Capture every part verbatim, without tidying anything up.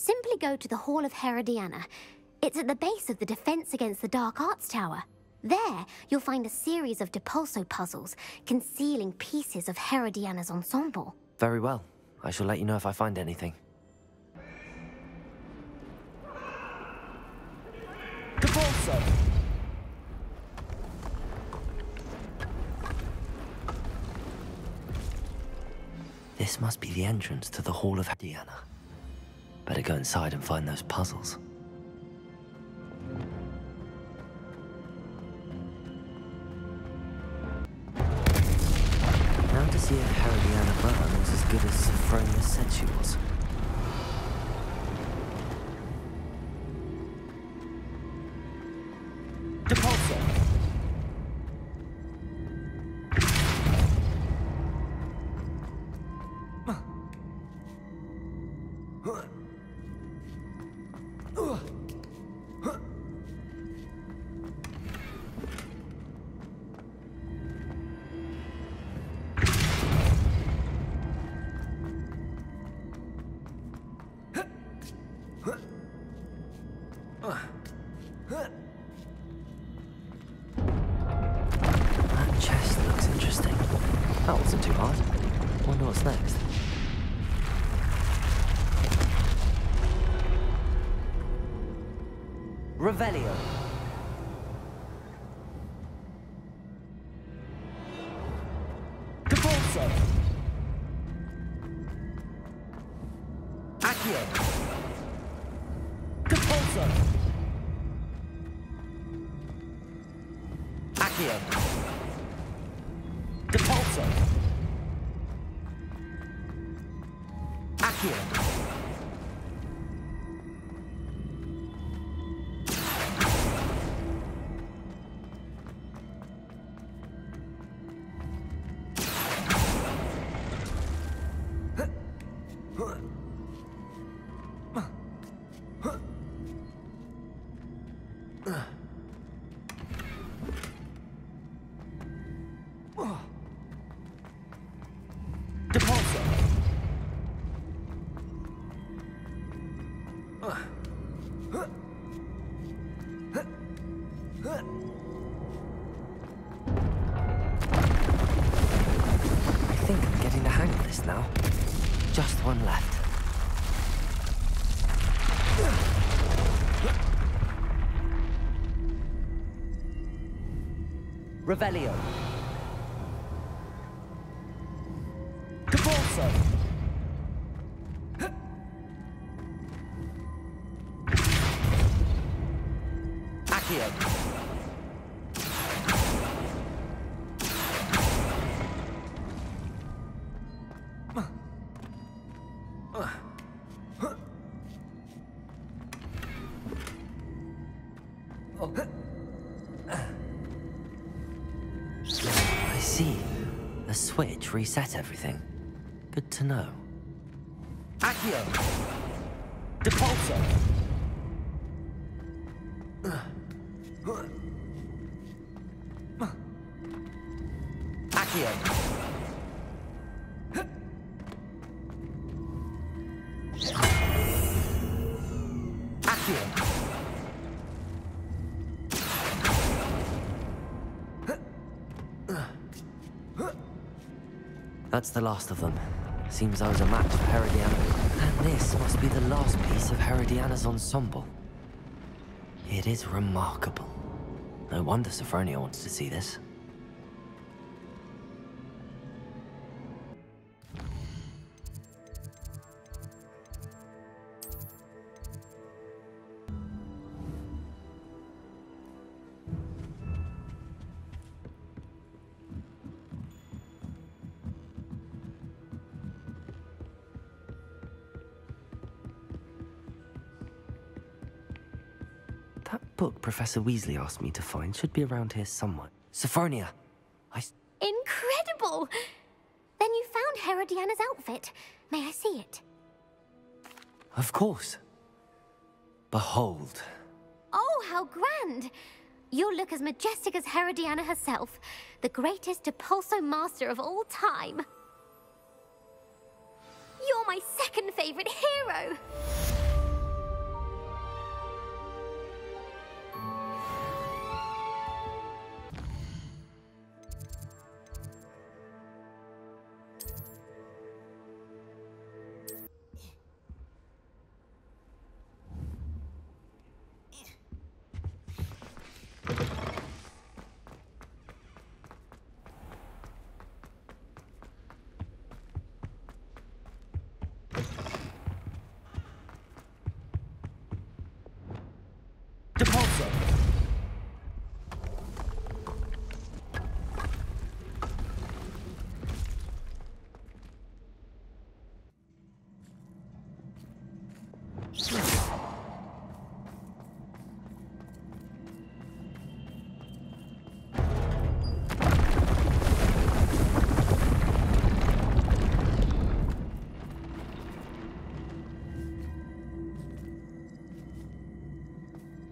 Simply go to the Hall of Herodiana. It's at the base of the Defense Against the Dark Arts Tower. There, you'll find a series of depulso puzzles concealing pieces of Herodiana's ensemble. Very well. I shall let you know if I find anything. Depulso! This must be the entrance to the Hall of Herodiana. Better go inside and find those puzzles. Now to see if Herodiana Byrne was as good as Sophronia said she was. Depulso! That chest looks interesting. That wasn't too hard. Wonder what's next. Revelio. Depulso! Accio! Depulso! Accio! Depulso! Accio! Depulso! I think I'm getting the hang of this now. Just one left. Revelio. Depulso! Accio! I see. The switch reset everything. Good to know. Accio! Depulso! Accio! Accio! That's the last of them. Seems I was a match for Herodiana. And this must be the last piece of Herodiana's ensemble. It is remarkable. No wonder Sophronia wants to see this. That book Professor Weasley asked me to find should be around here somewhere. Sophronia! I... s- Incredible! Then you found Herodiana's outfit. May I see it? Of course. Behold. Oh, how grand! You'll look as majestic as Herodiana herself, the greatest depulso master of all time. You're my second favorite hero!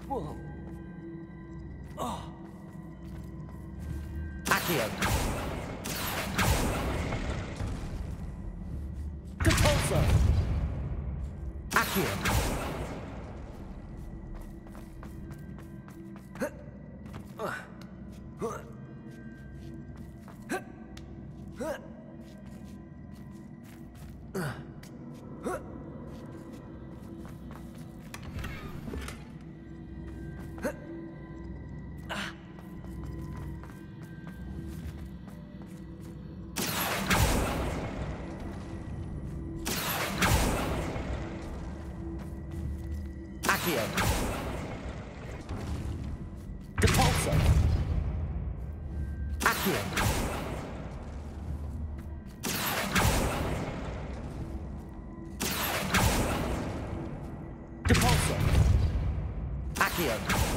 Whoa. Oh. Accio. Depulso. Accio. Accio. Depulso. Accio. Depulso. Accio.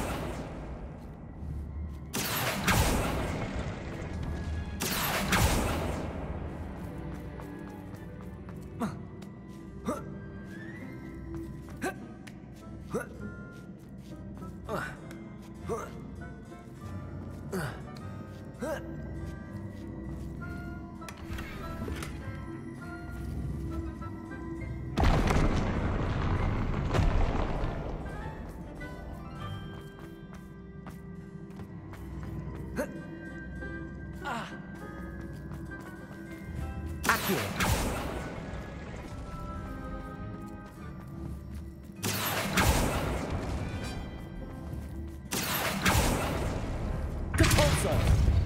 Accio. Depulso.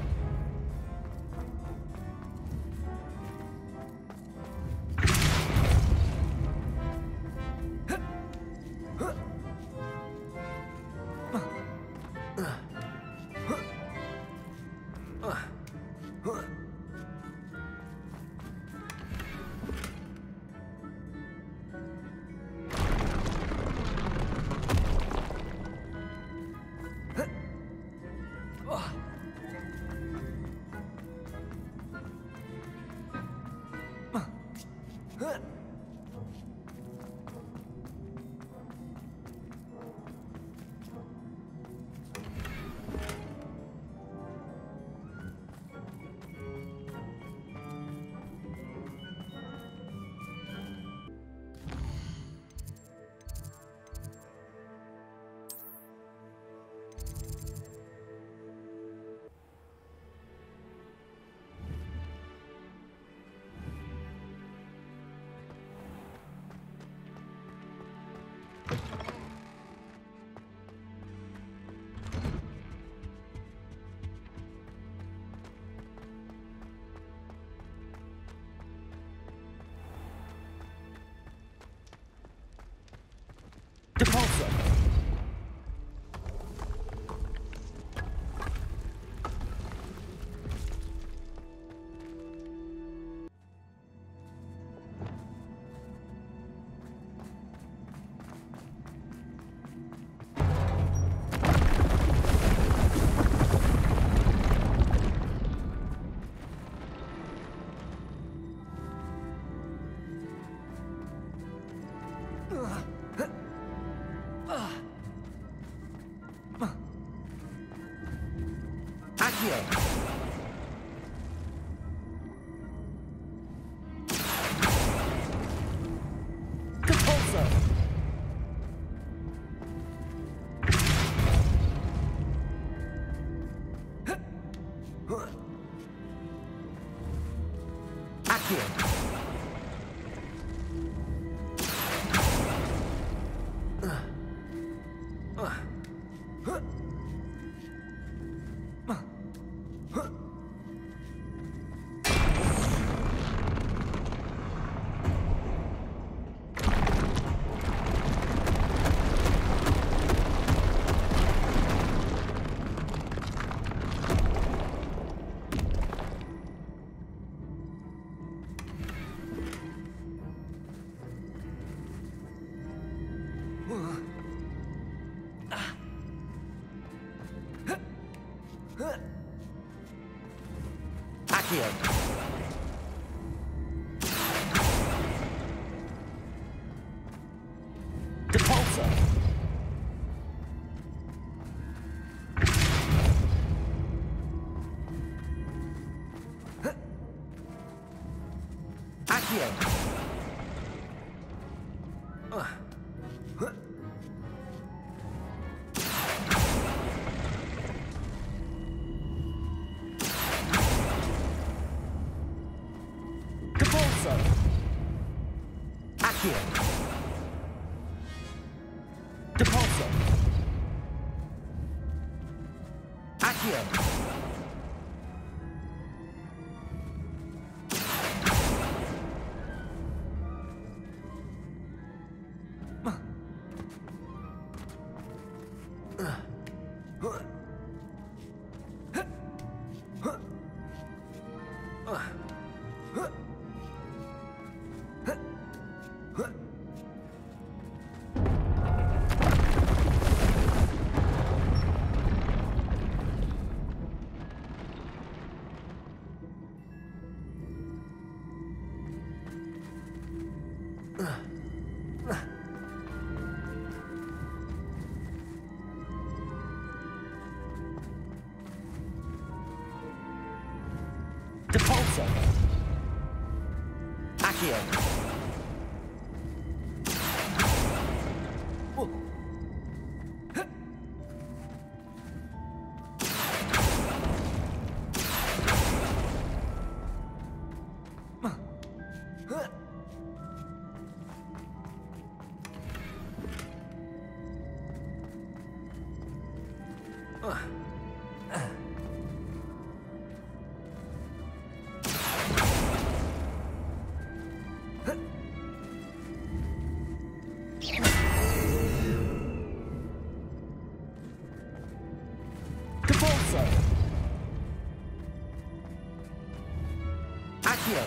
Depulso. Accio. Depulso. Accio. Accio. Depulso. Depulso. Accio. Depulso. Accio. Depulso. Accio. Depulso. Accio.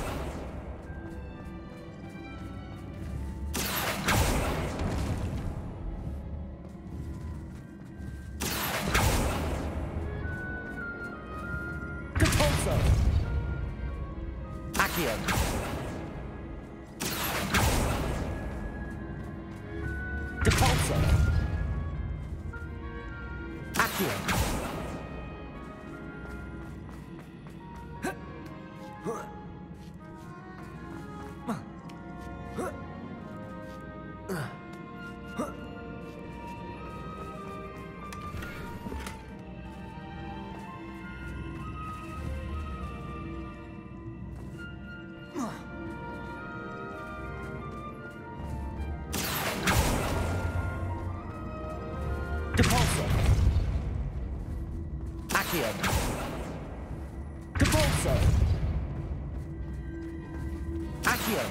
Depulso. Accio. Depulso. Accio. Depulso. Accio. Depulso. Accio.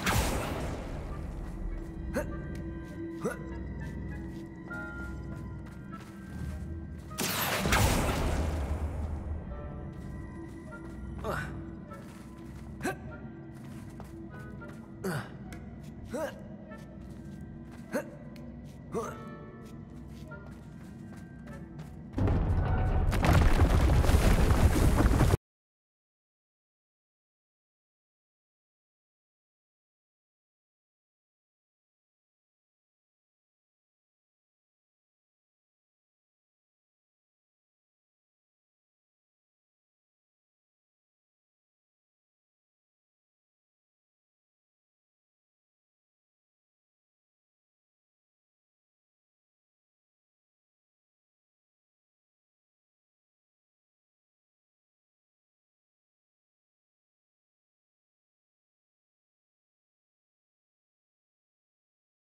Huh.